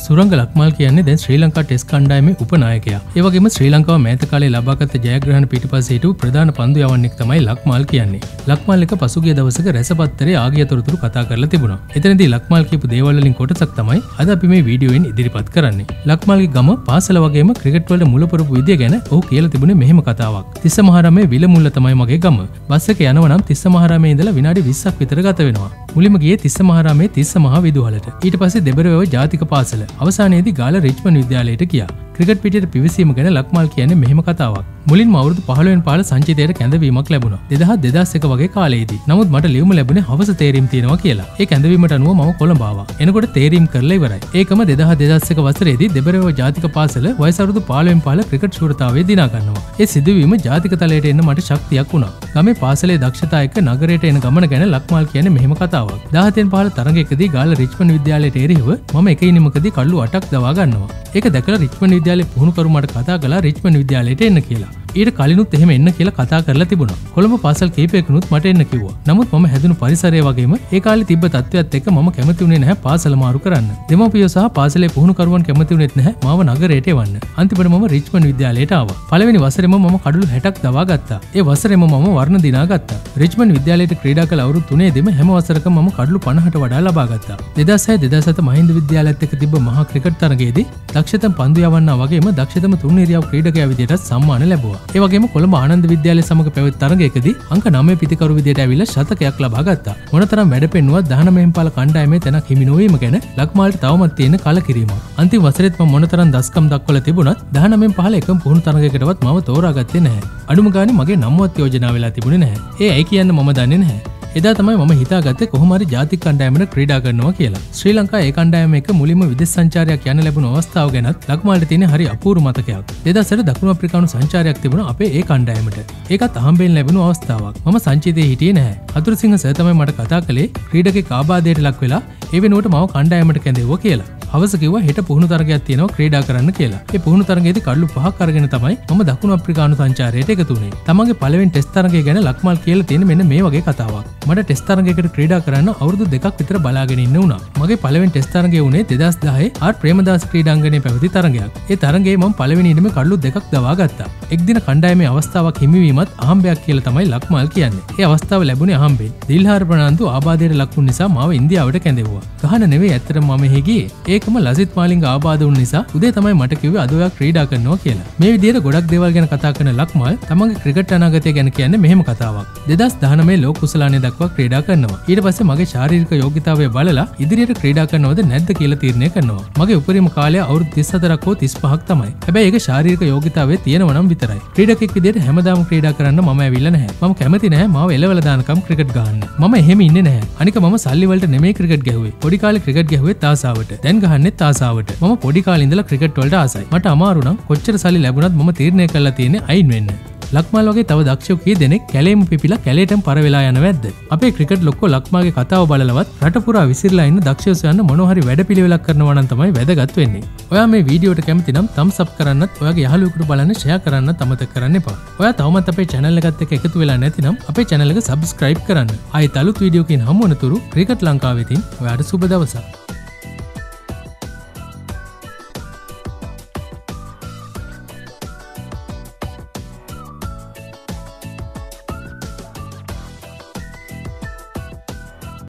සුරංග ලක්මාල් කියන්නේ දැන් ශ්‍රී ලංකා ටෙස්ට් කණ්ඩායමේ උපනායකයා. ඒ වගේම ශ්‍රී ලංකාව මෑත කාලේ ලබාගත් ජයග්‍රහණ පිටිපස්සේ හිටපු ප්‍රධාන පන්දු යවන්නෙක් තමයි ලක්මාල් කියන්නේ. ලක්මාල් එක පසුගිය දවසක රැසපත්තරේ ආගිය තොරතුරු කතා කරලා තිබුණා. එතනදී ලක්මාල් කියපු දේවල් වලින් කොටසක් තමයි අද අපි මේ වීඩියෝවෙන් ඉදිරිපත් කරන්නේ. ලක්මාල්ගේ ගම පාසල වගේම ක්‍රිකට් වලට මුල පුරපු විදිය ගැන ඔහු කියලා තිබුණේ මෙහෙම කතාවක්. තිස්ස මහරමේ විල මුල්ල තමයි මගේ ගම. බස් එක යනවා නම් තිස්ස මහරමේ ඉඳලා විනාඩි 20ක් විතර ගත වෙනවා. මුලින්ම ගියේ තිස්ස මහරමේ තිස්ස මහ විදුහලට. ඊට පස්සේ දෙබරවැව ජාතික පාසල. අවසානයේදී ගාල්ල රිච්මන්ඩ් විද්‍යාලයට ගියා. ක්‍රිකට් පිටියට පිවිසීම ගැන ලක්මාල් කියන්නේ මෙහෙම කතාවක්. මුලින්ම අවුරුදු 15 වෙනි පාර සංචිතයට කැඳවීමක් ලැබුණා. 2000 වගේ කාලයේදී. නමුත් මට ලියුම ලැබුණේ හවස තේරීම් තියෙනවා කියලා. ඒ කැඳවීමට අනුව මම කොළඹ ආවා. එනකොට තේරීම් කරලා ඉවරයි. ඒකම 2001 වසරේදී දෙබරවැව ජාතික පාසල වයස අවුරුදු 15 වෙනි පාර ක්‍රිකට් ශූරතාවයේ දිනා ගන්නවා. ඒ සිදුවීම ජාතික තලයට එන්න මට ශක්තියක් වුණා. ගමේ පාසලේ දක්ෂතා එක්ක නගරයට එන ගමන ගැන ලක්මාල් කියන්නේ මෙහෙම කතාවක්. 17 වෙනි පාර තරගයකදී ගාල්ල රිච්මන්ඩ් විද්‍යාලයට එරෙහිව මම එක ඉනිමකදී කඩලු 8ක් දවා ගන්නවා. ඒක දැකලා රිච්මන්ඩ් විද්‍යාලයේ පුහුණුකරු මට කතා කළා රිච්මන්ඩ් විද්‍යාලයට එන්න කියලා. ඊට කලිනුත් එහෙම එන්න කියලා කතා කරලා තිබුණා. කොළඹ පාසල් කීපයකනුත් මට එන්න කිව්වා. නමුත් මම හැදුණු පරිසරය වගේම ඒ කාලේ තිබ්බ තත්ත්වයක් එක්ක මම කැමති වුණේ නැහැ පාසල මාරු කරන්න. දෙමව්පියෝ සහ පාසලේ පුහුණුකරුවන් කැමති වුණෙත් නැහැ මාව නගරයට එවන්න. අන්තිමට මම රිච්මන්ඩ් විද්‍යාලයට ආවා. පළවෙනි වසරේම මම කඩලු 60ක් දවා ගත්තා. ඒ වසරේම මම වර්ණ දිනා ගත්තා. රිච්මන්ඩ් විද්‍යාලයට ක්‍රීඩා කළ අවුරුදු 3ෙදිම හැම වසරකම මම කඩලු 50ට වඩා ලබා ගත්තා. 2006-2007 මහින්ද විද්‍යාලයත් එක්ක තිබ්බ මහා ක්‍රිකට් තරගයේදී දක්ෂතම පන්දු යවන්නා වගේම දක්ෂතම තුන් ඉරියව් ක්‍රීඩකයා විදිහට සම්මාන ලැබුවා. ඒ වගේම කොළඹ ආනන්ද විද්‍යාලය සමග පැවති තරගයකදී අංක 9 පිතිකරු විදියට ඇවිල්ලා ශතකයක් ලබා ගත්තා. මොනතරම් වැඩ පෙන්නුවත් 19 වෙනි පාල කණ්ඩායමේ තැනක් හිමි නොවීම ගැන ලක්මාල්ට තවමත් තියෙන කලකිරීමක්. අන්තිම වසරේත් මම මොනතරම් දස්කම් දක්වලා තිබුණත් 19 වෙනි පාල එකම පුහුණු තරගයකටවත් මම තෝරාගත්තේ නැහැ. අඩුම ගානේ මගේ නම්වත් යෝජනා වෙලා තිබුණේ නැහැ. ඒ ඇයි කියන්න මම දන්නේ නැහැ. එදා තමයි මම හිතාගත්තේ කොහොම හරි ජාතික කණ්ඩායමකට ක්‍රීඩා කරනවා කියලා. ශ්‍රී ලංකා ඒ කණ්ඩායම එක්ක මුලින්ම විදේශ සංචාරයක් යන්න ලැබුණු අවස්ථාව ගැනත් ලක්මාල්ට තියෙන හරි අපූර්ව මතකයක්. 2008 දකුණු අප්‍රිකානු සංචාරයක් තිබුණා අපේ ඒ කණ්ඩායමට. ඒකත් අහම්බෙන් ලැබුණු අවස්ථාවක්. මම සංචිතයේ හිටියේ නැහැ. හතුරුසිංහ සර් තමයි මට කතා කළේ ක්‍රීඩකෙක් ආබාධයට ලක් වෙලා ඒ වෙනුවට මාව කණ්ඩායමට කැඳෙවුවා කියලා. හවස කිව්වා හෙට පුහුණු තරගයක් තියෙනවා ක්‍රීඩා කරන්න කියලා. ඒ පුහුණු තරගයේදී කඩලු 5ක් අරගෙන තමයි මම දකුණු අප්‍රිකානු සංචාරයට එකතු වුණේ. තමන්ගේ පළවෙනි ටෙස්ට් තරගය ගැන ලක්මාල් කියලා තියෙන මෙන්න මේ වගේ කතාවක්. මට ටෙස්ට් තරගයකට ක්‍රීඩා කරන්න අවුරුදු 2ක් විතර බලාගෙන ඉන්න වුණා. මගේ පළවෙනි ටෙස්ට් තරගය වුණේ 2010 ආර් ප්‍රේමදාස ක්‍රීඩාංගණයේ පැවති තරගයක්. ඒ තරගයේ මම පළවෙනි ඉනිමේ කඩලු 2ක් දවා ගත්තා. එක් දින කණ්ඩායමේ අවස්ථාවක් හිමිවීමත් අහම්බයක් කියලා තමයි ලක්මාල් කියන්නේ. ඒ අවස්ථාව ලැබුණේ අහම්බෙන්. දිල්හාර ප්‍රනාන්දු ආබාධයට ලක් වුණ නිසා මාව ඉන්දියාවට කැඳෙවුවා. ගහන නෙවෙයි ඇත්තටම මම එහෙ ගියේ. ඒකම ලසිත් මාලිංග ආබාධ වුණ නිසා උදේ තමයි මට කිව්වේ අද ඔයා ක්‍රීඩා කරනවා කියලා. මේ විදිහට ගොඩක් දේවල් ගැන කතා කරන ලක්මාල් තමන්ගේ ක්‍රිකට් අනාගතය ගැන කියන්නේ මෙහෙම කතාවක්. 2019 ලෝක කුසලානය දක්වා ක්‍රීඩා කරනවා. ඊට පස්සේ මගේ ශාරීරික යෝග්‍යතාවය බලලා ඉදිරියට ක්‍රීඩා කරනවද නැද්ද කියලා තීරණය කරනවා. මගේ උපරිම කාලය අවුරුදු 34ක් හෝ 35ක් තමයි. හැබැයි ඒක ශාරීරික යෝග්‍යතාවය තියෙනවා නම් විතරයි. ක්‍රීඩකෙක් විදිහට හැමදාම ක්‍රීඩා කරන්න මම ඇවිල්ලා නැහැ. මම කැමති නැහැ මාව එලවලා දානකම් ක්‍රිකට් ගහන්න. මම එහෙම ඉන්නේ නැහැ. අනික මම සල්ලි වලට නෙමෙයි ක්‍රිකට් ගැහුවේ. පොඩි කාලේ ක්‍රිකට් ගැහුවේ තාසාවට. දැන් ගහන්නෙත් තාසාවට. මම පොඩි කාලේ ඉඳලා ක්‍රිකට් වලට ආසයි. මට අමාරු නම් කොච්චර සල්ලි ලැබුණත් මම තීරණය කරලා තියෙන්නේ අයින් වෙන්න. ලක්මාල් වගේ තව දක්ෂයෝ කී දෙනෙක් කැලේම පිපිලා කැලේටම පර වෙලා යනවද? අපේ ක්‍රිකට් ලොක්කෝ ලක්මාගේ කතාව බලලවත් රට පුරා විසිරලා ඉන්න දක්ෂයෝ සොයන්න මොනවා හරි වැඩපිළිවෙලක් කරනවා නම් තමයි වැදගත් වෙන්නේ. ඔයා මේ වීඩියෝට කැමති නම් thumbs up කරන්නත් ඔයාගේ යාළුවෙකුට බලන්න share කරන්නත් අමතක කරන්න එපා. ඔයා තවමත් අපේ channel එකත් එක්ක එකතු වෙලා නැතිනම් අපේ channel එක subscribe කරන්න. ආයෙත් අලුත් වීඩියෝකින් හමු වෙනතුරු ක්‍රිකට් ලංකාවෙතින් ඔයාට සුබ දවසක්.